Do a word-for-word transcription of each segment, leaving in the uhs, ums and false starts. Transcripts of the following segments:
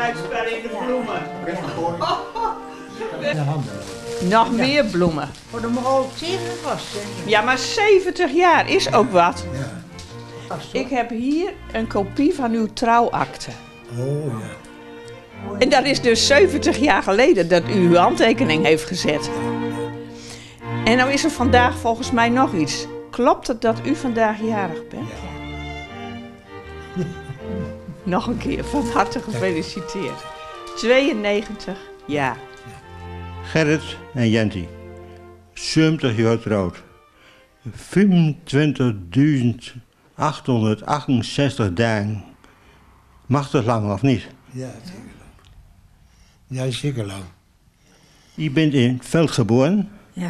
uitspellen in de bloemen. Ja. Nog meer bloemen. Voor de al zeven vast, hè? Ja, maar zeventig jaar is ook wat. Ja. Ik heb hier een kopie van uw trouwakte. Oh ja. En dat is dus zeventig jaar geleden dat u uw handtekening heeft gezet. En nou is er vandaag volgens mij nog iets. Klopt het dat u vandaag jarig bent? Ja. Nog een keer, van harte gefeliciteerd. tweeënnegentig jaar. Gerrit en Jenty, zeventig jaar oud. vijfentwintigduizend achthonderdachtenzestig dagen. Mag dat lang of niet? Ja, zeker lang. Ja, zeker lang. Je bent in het veld geboren. Ja.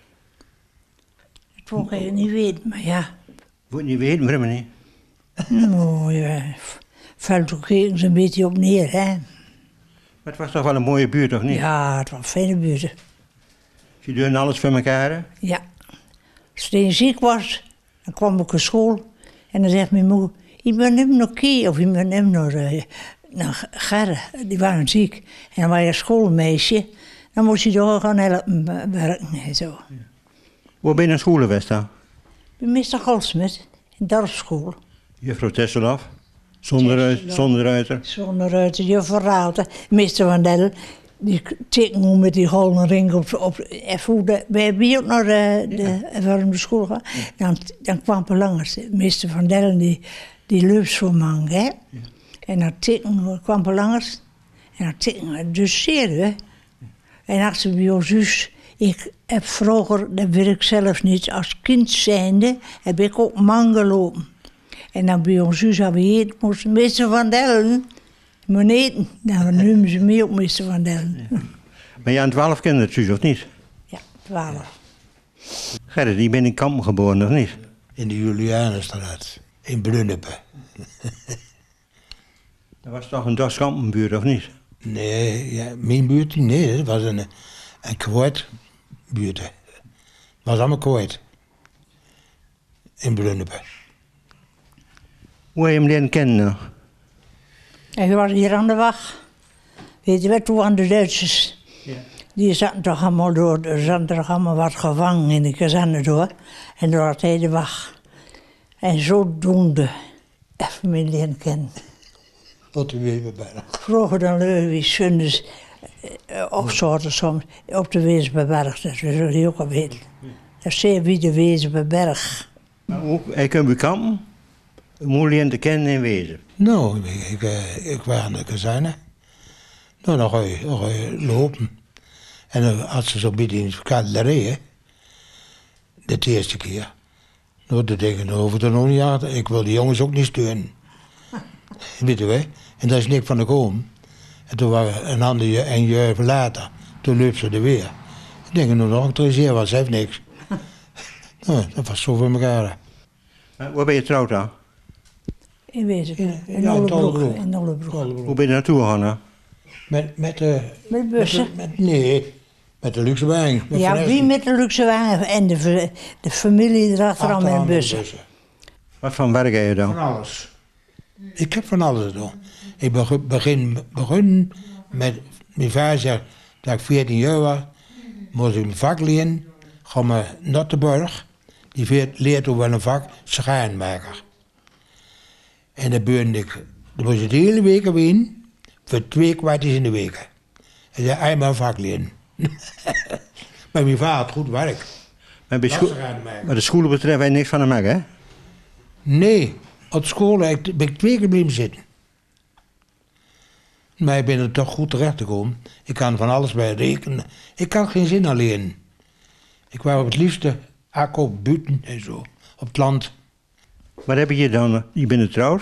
Dat vond ik niet weten, maar ja. Moet niet weten, waarom niet? Nou, ja. Veld ook eens een beetje op neer, hè. Maar het was toch wel een mooie buurt, of niet? Ja, het was een fijne buurt. Ze doen alles voor elkaar, hè? Ja. Als hij ziek was, dan kwam ik naar school. En dan zegt mijn moeder, ik ben hem nog Kie, of ik ben hem nog uh, naar Gerre. Die waren ziek. En dan was je een schoolmeisje. Dan moest je door gaan helpen werken en zo. Ja. Waar ben je naar school geweest dan? Bij meester Goldsmith, in de dorpsschool. Juffrouw Tesselhoff? Zonder, zonder ruiter? Zonder ruiter, juffrouw Raalte. Meester Van Del, die tekenen met die golden ring op... op en wij hebben ook naar de, de, ja. de, de school gaan. Dan, dan kwam er langs, meester Van Del, die, die loopt zo lang, hè. Ja. En dan tekenen kwam er langs. En dan tekenen dus zeer, hè. En als ze bij ons zus, ik heb vroeger, dat weet ik zelf niet, als kind zijnde, heb ik ook man gelopen. En dan bij ons zus hebben we eten, moest meester Van Dellen moet eten. Dan noemen ze mij ook meester Van Dellen. Ja. Ben je aan twaalf kinderen, zus, of niet? Ja, twaalf. Gerrit, die ben in Kampen geboren, of niet? In de Julianenstraat, in Brunnepe. Dat was toch een Dorpskampenbuurt, of niet? Nee, ja, mijn buurt, nee, dat was een, een kwartbuurt. Het was allemaal kwart. In Brunnepe. Hoe heb je hem leren kennen nou? En we waren hier aan de wacht. Weet je wat, toen waren de Duitsers. Ja. Die zaten toch allemaal door, er zaten toch allemaal wat gevangen in de kazerne door. En door had hij de wacht. En zodoende even me leren kennen. Tot de Weverberg. Vroeger dan leuren we zondags uh, ook soorten soms op de Wezenberg, dat zullen jullie ook al weten. Dat is zeer wie de Wezenberg. Maar hoe, hij kunt bij Kampen, hoe leren te kennen in wezen? Nou, ik, ik, ik was aan de kazerne. Nou, dan ga je, dan ga je lopen. En dan had ze zo'n beetje in het vakantie de eerste keer. Nou, dan denk ik, nou hoef ik er nog niet aan. Ik wil die jongens ook niet steunen. Weet je wel? En daar is niks van gekomen. En toen waren een ander een jaar later, toen liep ze er weer. Ik denk, nou nog, er is hier was, heeft niks. Nou, dat was zo voor elkaar. Maar waar ben je getrouwd dan? In Wezen, in, in ja, Ollebroek. In Ollebroek. Hoe ben je naartoe gegaan dan? Met, met, uh, Met bussen? Met, met, nee, met de luxe wagen. Ja, wie met de luxe wagen en de, de familie erachteraan met bussen. bussen. Wat voor werk heb je dan? Van alles. Ik heb van alles gedaan. Ik begin, begin, begin met mijn vader zei dat ik veertien jaar was, moest ik een vak leren, ga naar Nottenburg. Die leert over een vak, schaarmaker. En dan ben ik, dan moest ik de hele week ween, voor twee kwartjes in de week. En zei, eenmaal een vak leren. Maar mijn vader had goed werk. Maar, bij scho maar de scholen betreft hij niks van hem maken, hè? Nee, op school ben ik twee keer blijven zitten. Maar ik ben er toch goed terecht gekomen. Ik kan van alles bij rekenen. Ik kan geen zin alleen. Ik wou op het liefste akko, buiten en zo, op het land. Wat heb je dan? Je bent getrouwd?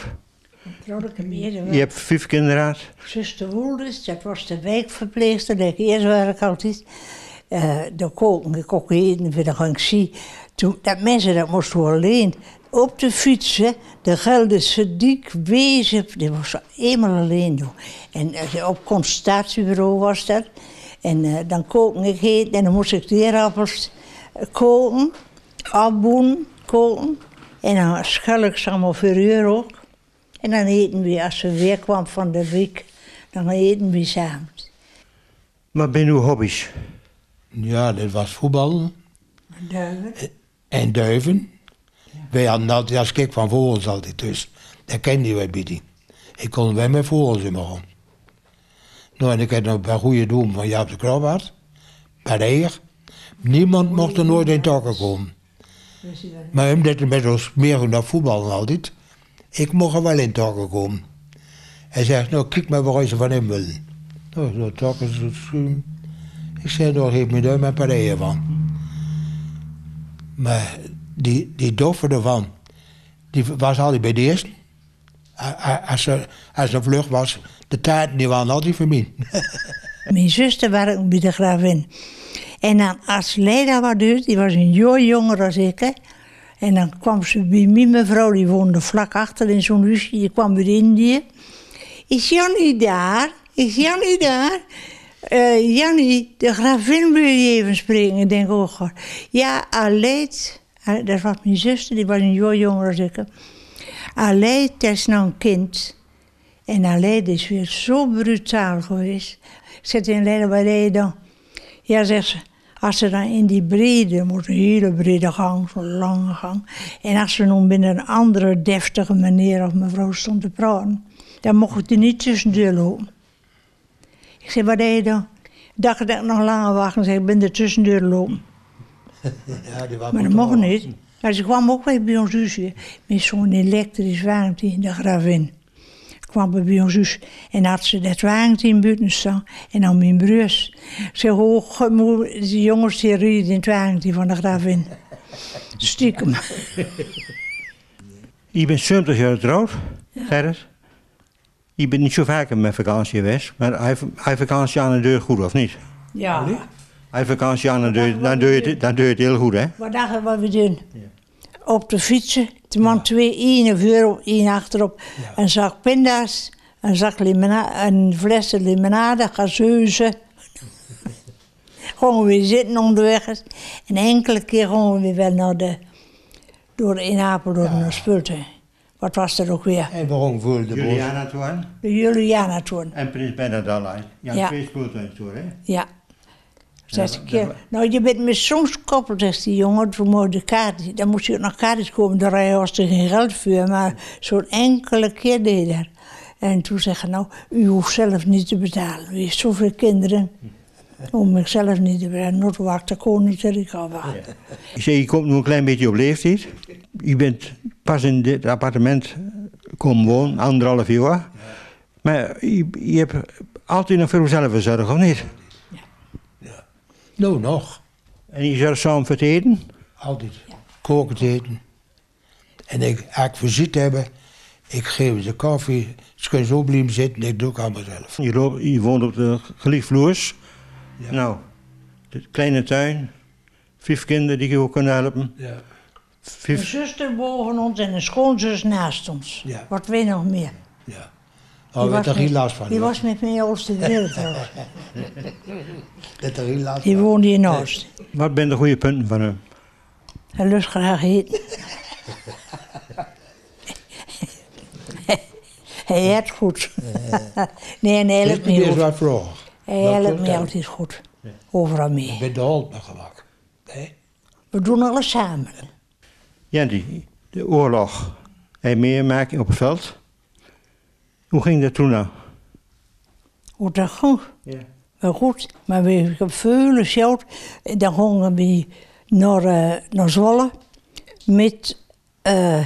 Je hebt vijf kinderen gehad? Zuster Woelders, dat was de wijkverpleegster, dat ik eerst werk altijd. Uh, de koken, ik ook eten, voor de gang zie. Toen, dat mensen, dat moesten we alleen. Op de fietsen, de Gelderse Diek, Wezen, dat was eenmaal alleen doen. En uh, op consultatiebureau was dat. En uh, dan koken ik eten en dan moest ik de eerappels uh, koken, afboenen, koken. En dan schel ik ze allemaal voor uur ook. En dan eten we, als ze weer kwam van de week, Dan eten we samen. Wat zijn uw hobby's? Ja, dat was voetballen Duiven. en duiven. Ja. Wij hadden altijd als kik van vogels altijd, dus dat kende wij bij. Ik kon wel met vogels in mijn hand. Nou, en ik had nog een paar goede doelen van Jaap de Krabbaard. Bij de heer. Niemand mocht er nooit in takken komen. Maar omdat hij met ons meer naar voetballen altijd, ik mocht er wel in takken komen. Hij zegt, nou kijk maar waar ze van hem willen. Nou, zo takken zo schuim. Ik zei, nou geef me daar mijn partijen van. Maar die, die doffe ervan, die was altijd bij de eerste. Als er, als er vlug was, de taarten die waren altijd voor mij. Mijn zuster werkte bij de gravin. En dan als Leda was dus, die was een jaar jonger dan ik. Hè. En dan kwam ze bij mijn mevrouw, die woonde vlak achter in zo'n huisje. Die kwam uit Indië. Is Jannie daar? Is Jannie daar? Uh, Jannie, de gravin wil je even spreken. Ik denk, oh god. Ja, Aleid, dat was mijn zuster, die was een jaar jonger dan ik. Aleid is nou een kind. En Aleid is weer zo brutaal geweest. Ik zei tegen Leida, wat deed je dan? Ja, zegt ze, als ze dan in die brede, moet een hele brede gang, zo'n lange gang. En als ze nog binnen een andere deftige meneer of mevrouw stond te praten, dan mocht ik er niet tussendoor lopen. Ik zei, wat deed je dan? Ik dacht dat ik nog langer wacht en zei, ik ben er tussendoor lopen. Ja, die maar dat mocht niet. Maar ze kwam ook weer bij ons huisje met zo'n elektrisch wagentje in de gravin. Kwam bij ons huis en had ze dat wagentje in buiten staan en dan mijn broers. Ik zei, oh, die jongens die rijden in het wagentje van de gravin. Stiekem. Je bent zeventig jaar getrouwd, ja. Gerrit. Je bent niet zo vaak met vakantie geweest, maar hij, hij vakantie aan de deur goed, of niet? Ja. Hij vakantie aan de deur, dan doe, je het, dan doe je het heel goed, hè? Wat dachten wat we doen? Ja. Op de fietsen, de man ja. twee, één voor, één achterop. Ja. Een zak pinda's, een zak limonade, een fles limonade, gazeuze. Gewoon weer zitten onderweg. En enkele keer gewoon weer wel naar de, door in Apeldoorn ja. naar Spulten. Wat was er ook weer? En waarom voelde de Juliana-toren? De Juliana-toren. En Prins Bernhard-lijn. Ja, ja. Twee Spulten-toren, hè? Ja. Zes keer. Nou, je bent me soms koppeld, zegt die jongen, voor mooi de kaart. Dan moest je ook nog kaartjes komen, daar was er geen geld voor, maar zo'n enkele keer deed dat. En toen zeggen nou, u hoeft zelf niet te betalen. U heeft zoveel kinderen. Om ik zelf niet te betalen. Nooit wacht de koning dat ik al wacht. Je zei, je komt nu een klein beetje op leeftijd. Je bent pas in dit appartement komen wonen, anderhalf jaar. Maar je, je hebt altijd nog voor jezelf gezorgd, of niet? Nou, nog. En je zorgt samen voor het eten? Altijd. Ja. Koken eten. En ik, als ik visite hebben, ik geef ze koffie. Ze kunnen zo blijven zitten, ik doe het allemaal zelf. Je, loopt, je woont op de geliefdvloers. Ja. Nou, de kleine tuin. Vijf kinderen die je ook kunnen helpen. Ja. Vijf... Een zuster boven ons en een schoonzus naast ons. Ja. Wat weet nog meer. Ja. Oh, die was, er geen last van. Die was met mij Oost de wereld trouwens. Dat er geen last die woonde in Oost. Nee. Wat zijn de goede punten van hem? Hij lust graag eten. Hij eet goed. Nee, en hij helpt me goed. Wat vroeg. Hij helpt me altijd goed. Overal mee. Ik ben de hond nog gemak. Nee? We doen alles samen. Jannie, de oorlog. Hij meemaakt op het veld. Hoe ging dat toen nou? Hoe dat ging? Ja. Wel goed, maar we hebben veel geld. Dan gingen we naar, uh, naar Zwolle met, uh,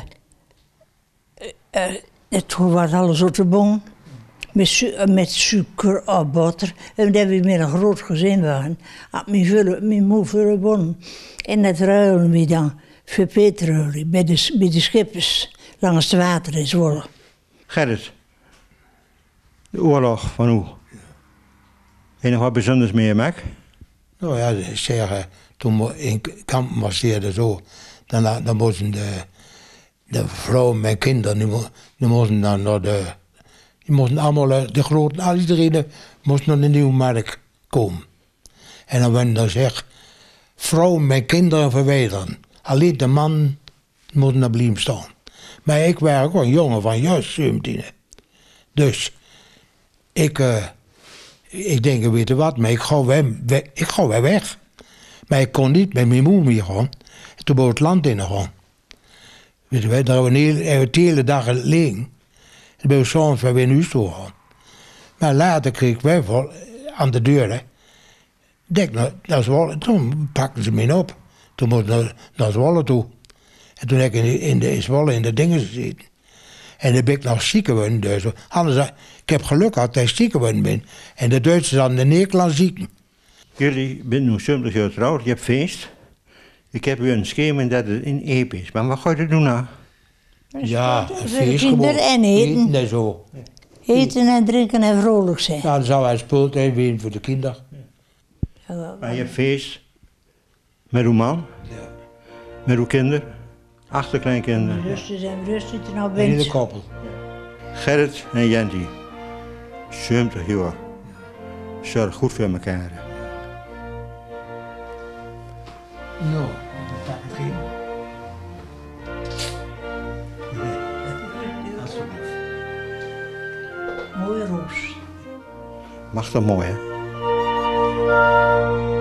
uh, toen was alles op de bon, met, su met suiker en boter. En dat we met een groot gezin waren, had mijn moeder veel bonnen. En dat ruilen we dan voor petrol bij de, bij de schippers langs het water in Zwolle. Gerrit. De oorlog van hoe? Heb je nog wat bijzonders meemaakt? Nou ja, ik zeg, toen in kamp marcheerde zo, dan, dan moesten de, de vrouwen en kinderen, die, die moesten dan naar de, die moesten allemaal, de grote, al iedereen moest naar de Nieuwmarkt komen. En dan werden dan zeg, vrouwen en kinderen verwijderen. Alleen de man moest naar blijven staan. Maar ik was ook een jongen van juist zeventien. Dus ik, uh, ik denk, weet je wat, maar ik ga weer, weg, ik ga weer weg. Maar ik kon niet met mijn moeder meer gaan. Toen ben ik het land in gaan. Weet je wel, daar hebben we een hele, de hele dag liggen. En ben ik s'avonds weer in huis toe gaan. Maar later kreeg ik weer vol aan de deur. Hè. Denk, nou, naar Zwolle. Toen pakten ze me op. Toen moest ik naar, naar Zwolle toe. En toen heb ik in, in de in Zwolle in de dingen gezeten. En dan ben ik nog ziek geworden. Dus. Anders, ik heb geluk gehad dat ik ziek geworden ben. En de Duitsers hadden in Nederland zieken. Jullie zijn nu zeventig jaar getrouwd, je hebt feest. Ik heb u een schema dat het in Epe is. Maar wat ga je doen nou? Ja, een feest Kinderen gewoon. en eten. Eten en zo. Eten en drinken en vrolijk zijn. Ja, dan zou hij speelt even voor de kinderen. Maar je hebt feest met uw man, Ja. met uw kinderen, achterkleinkinderen. Rustig zijn rustig er nou En in de bent. koppel. Gerrit en Jenti, zeventig jaar. Zorg goed voor elkaar. Nou, dat pak ik geen. Mooie roos. Mag dat mooi, hè?